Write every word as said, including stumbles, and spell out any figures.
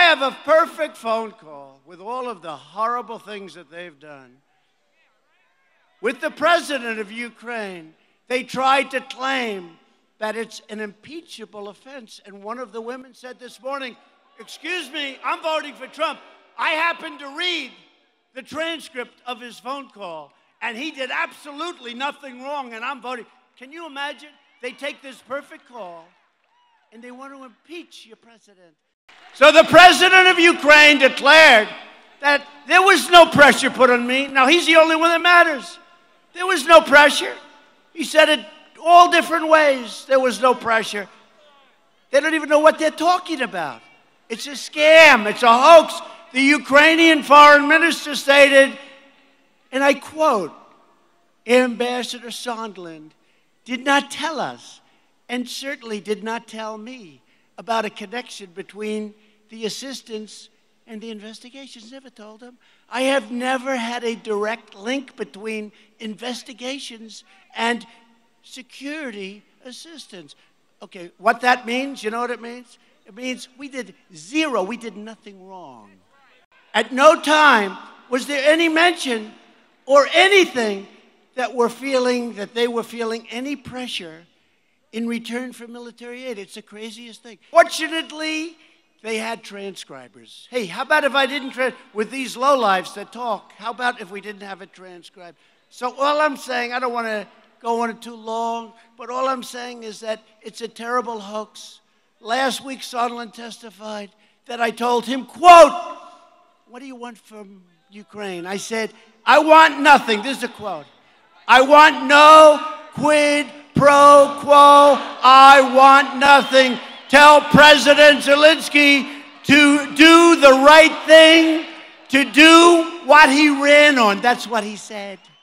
have a perfect phone call with all of the horrible things that they've done. With the president of Ukraine, they tried to claim that it's an impeachable offense. And one of the women said this morning, excuse me, I'm voting for Trump. I happened to read the transcript of his phone call, and he did absolutely nothing wrong, and I'm voting. Can you imagine? They take this perfect call, and they want to impeach your president. So the president of Ukraine declared that there was no pressure put on me. Now, he's the only one that matters. There was no pressure. He said it all different ways. There was no pressure. They don't even know what they're talking about. It's a scam. It's a hoax. The Ukrainian foreign minister stated, and I quote, Ambassador Sondland did not tell us, and certainly did not tell me, about a connection between the assistance and the investigations. Never told him. I have never had a direct link between investigations and security assistance. Okay, what that means, you know what it means? It means we did zero, we did nothing wrong. At no time was there any mention or anything that we're feeling, that they were feeling any pressure in return for military aid. It's the craziest thing. Fortunately, they had transcribers. Hey, how about if I didn't, tra- with these lowlifes that talk, how about if we didn't have it transcribed? So all I'm saying, I don't want to go on it too long, but all I'm saying is that it's a terrible hoax. Last week, Sondland testified that I told him, quote, what do you want from Ukraine? I said, I want nothing. This is a quote. I want no quid pro quo. I want nothing. Tell President Zelensky to do the right thing, to do what he ran on. That's what he said.